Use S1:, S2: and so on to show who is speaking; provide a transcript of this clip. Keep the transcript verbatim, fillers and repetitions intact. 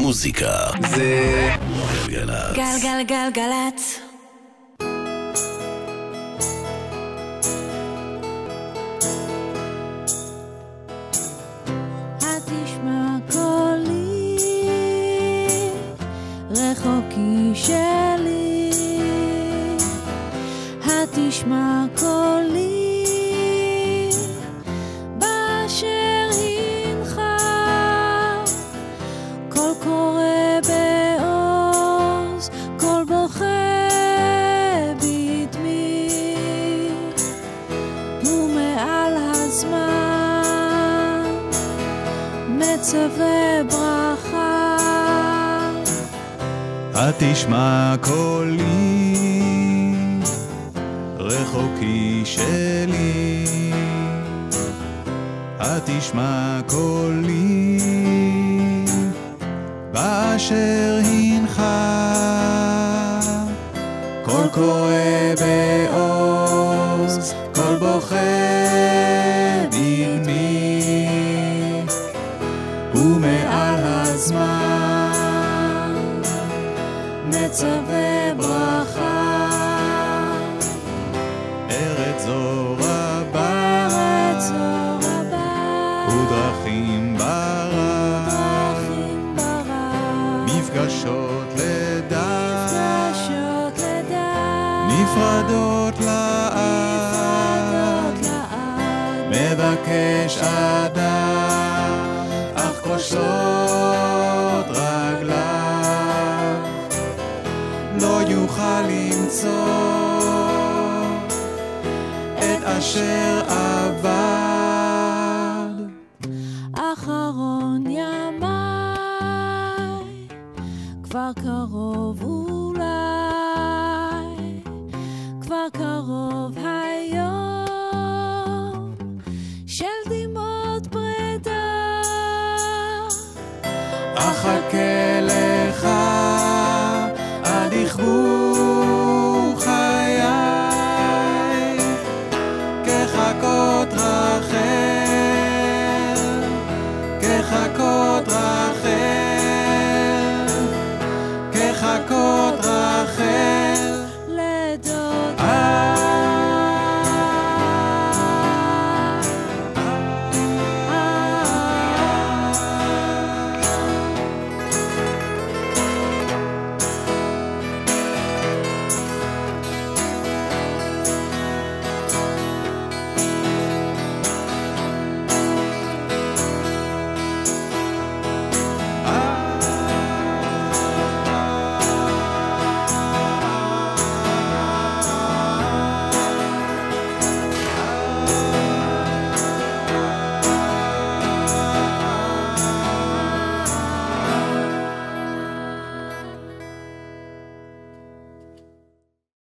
S1: המוזיקה זה גלגלצ.
S2: גלגלגלגלצ. התשמע קולי רחוקי שלי, התשמע קולי באשר הינך, קול קורא בעוז, קול בוכה בדמי, ומעל הזמן מצווה ברכה.
S3: התשמע קולי רחוקי שלי, התשמע קולי באשר הינך, קול קורא בעוז, קול בוכה בדמי, ומעל הזמן מצווה ברכה. ארץ זו רבה,
S2: ארץ זו רבה,
S3: ודרכים ברא,
S2: דרכים ברא,
S3: מפגשות לידה,
S2: מפגשות לידה,
S3: נפרדות לעד,
S2: נפרדות לעד,
S3: מבקש אדם, אך כושלות רגליו, לא יוכל למצוא את אשר עבד.
S2: אחרון ימי כבר קרוב, אולי כבר קרוב היום של דמעות פרידה.
S3: אחכה